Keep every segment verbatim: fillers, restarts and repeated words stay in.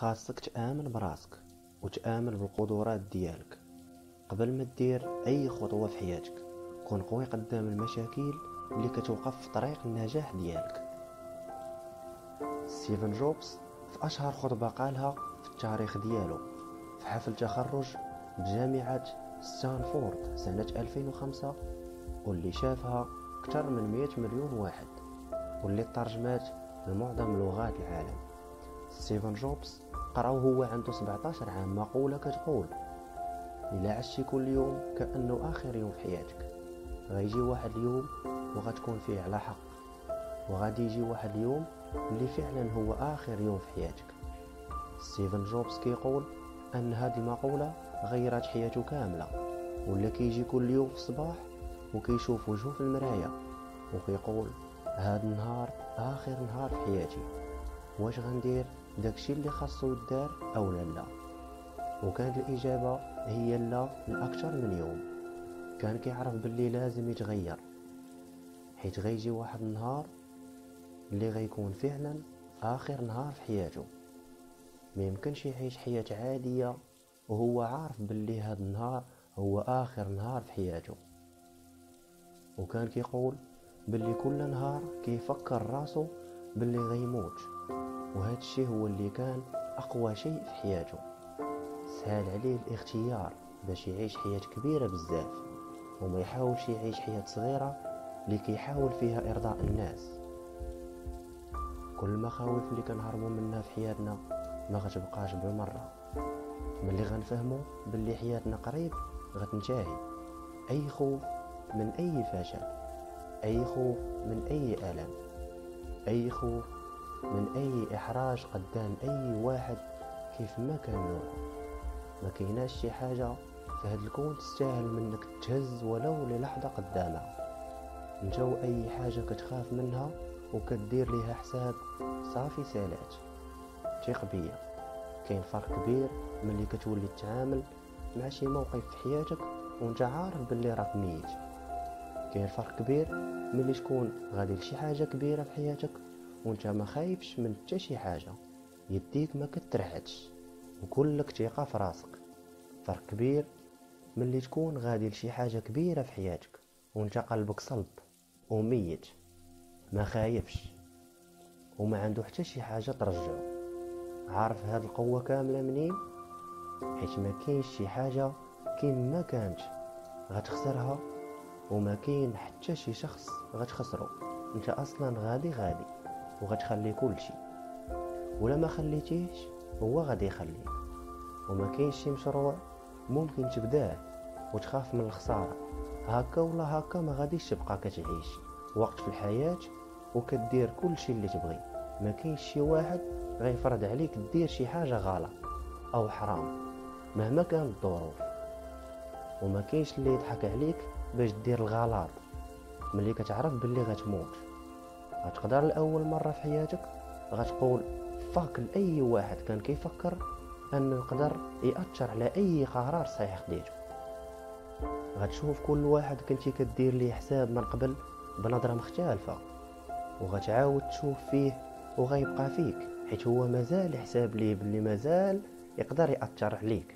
خاصك تآمن براسك وتآمن بالقدرات ديالك قبل ما دير اي خطوة في حياتك. كون قوي قدام المشاكل اللي كتوقف في طريق النجاح ديالك. ستيفن جوبز في اشهر خطبة قالها في التاريخ ديالو في حفل تخرج بجامعة ستانفورد سنة ألفين وخمسة، واللي شافها اكثر من مئة مليون واحد، واللي ترجمات لمعظم لغات العالم. ستيفن جوبز قرأ وهو عنده سبعطاش عام مقولة كتقول: إلا عشتي كل يوم كأنه آخر يوم في حياتك، غيجي واحد اليوم وغتكون فيه على حق، وغادي يجي واحد اليوم اللي فعلا هو آخر يوم في حياتك. ستيفن جوبز كيقول أن هذه المقولة غيرت حياته كاملة، ولا كيجي كل يوم في الصباح وكيشوف وجهه في المراية وكيقول: هذا النهار آخر نهار في حياتي، واش غندير داكشي اللي خاصو يدار أو لا؟ وكانت الإجابة هي لا لأكثر من يوم. كان كيعرف باللي لازم يتغير، حيت غيجي واحد النهار اللي غيكون فعلا آخر نهار في حياته. ما يمكنش يعيش حياة عادية وهو عارف باللي هذا النهار هو آخر نهار في حياته. وكان كيقول باللي كل نهار كيفكر راسو باللي غيموت، وهذا الشيء هو اللي كان أقوى شيء في حياته. سهل عليه الاختيار باش يعيش حياة كبيرة بزاف، وما يحاولش يعيش حياة صغيرة اللي كيحاول فيها إرضاء الناس. كل المخاوف اللي كنهربوا منها في حياتنا ما غتبقاش بالمرة، ملي غنفهموا باللي حياتنا قريب غتنتهي. أي خوف من أي فشل، أي خوف من أي ألم، أي خوف من أي إحراج قدام أي واحد كيف ما كان نوعه. ما كايناش شي حاجة في هاد الكون تستاهل منك تهز ولو للحظة قدامها. انت أي حاجة كتخاف منها وكدير ليها حساب صافي سالات. ثق بيا، كاين فرق كبير ملي كتولي تتعامل مع شي موقف في حياتك وانت عارف باللي راك ميت. كاين فرق كبير ملي تكون غادي لشي حاجة كبيرة في حياتك وانت ما خايفش من حتى شي حاجة، يديك ما كترعدش وكلك ثقة في راسك. فرق كبير ملي تكون غادي لشي حاجة كبيرة في حياتك وانت قلبك صلب وميت، ما خايفش وما عنده حتى شي حاجة ترجعه. عارف هاد القوة كاملة منين؟ حيت ما كاينش شي حاجة كيما ما كانت غتخسرها، وما كاين حتى شي شخص غتخسره. انت اصلا غادي غادي وغتخلي كل شي، ولا ما خليتيش هو غادي يخليك. وما كاينش شي مشروع ممكن تبداه وتخاف من الخسارة. هكا ولا هكا ما غاديش تبقى كتعيش وقت في الحياة وكدير كل شي اللي تبغي. ما كاينش شي واحد غيفرض عليك دير شي حاجة غلط او حرام مهما كانت الظروف. وما كاينش اللي يضحك عليك باش دير الغلط ملي كتعرف باللي غتموت. غتقدر لأول مرة في حياتك غتقول فاك لأي واحد كان كيفكر أنه يقدر يأثر على أي قرار صحيح خديته. غتشوف كل واحد كنتي كدير ليه حساب من قبل بنظرة مختلفة، وغتعاود تشوف فيه وغيبقى فيك، حيت هو مازال حساب ليه باللي مازال يقدر يأثر عليك.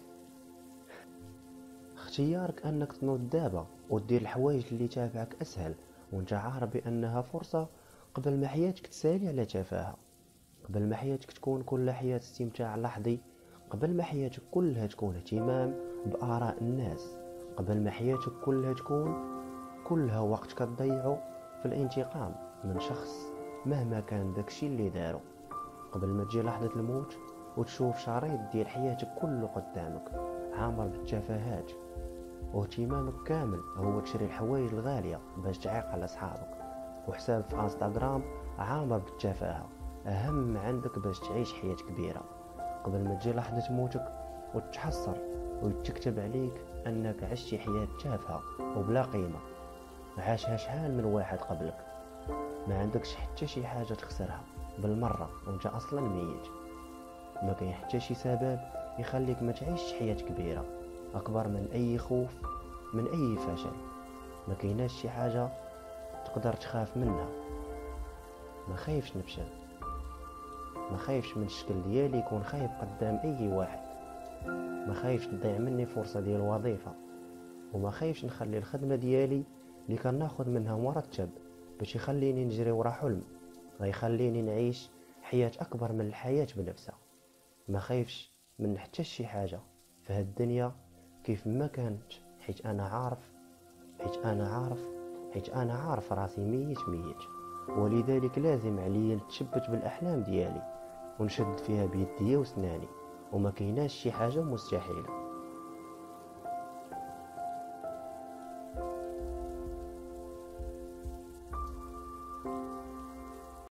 اختيارك أنك تنوض دابا ودير الحوايج اللي تابعك أسهل وانت عارف بأنها فرصة، قبل ما حياتك تسالي على تفاهة، قبل ما حياتك تكون كل حياة استمتاع لحظي، قبل ما حياتك كلها تكون اهتمام بآراء الناس، قبل ما حياتك كلها تكون كلها وقت كتضيعه في الانتقام من شخص مهما كان داكشي اللي دارو، قبل ما تجي لحظة الموت وتشوف شريط ديال حياتك كله قدامك عامر بالتفاهات، واهتمامك كامل هو تشري الحوايج الغالية باش تعيق على صحابك، وحساب في انستغرام عامر بالتفاهة اهم عندك باش تعيش حياة كبيرة. قبل ما تجي لحظة موتك وتتحسر ويتكتب عليك انك عشتي حياة تافهة وبلا قيمة عاشها شحال من واحد قبلك. ما عندكش حتى شي حاجة تخسرها بالمرة وانت اصلا ميت. ما كاين حتى شي سبب يخليك ما تعيش حياة كبيرة اكبر من اي خوف من اي فشل. ما كايناش شي حاجة تقدر تخاف منها. ما خايفش نفشل، ما خايفش من الشكل ديالي يكون خايب قدام اي واحد، ما خايفش تضيع مني فرصة ديال الوظيفة، وما خايفش نخلي الخدمة ديالي اللي كناخذ منها مرتب باش يخليني نجري ورا حلم غيخليني نعيش حياة اكبر من الحياة بنفسها. ما خايفش من حتى شي حاجة في هاد الدنيا كيف ما كانت، حيت انا عارف حيت انا عارف حيت انا عارف راسي ميت ميت. ولذلك لازم عليا نتشبت بالاحلام ديالي ونشد فيها بيدي وسناني، وما كايناش شي حاجة مستحيلة.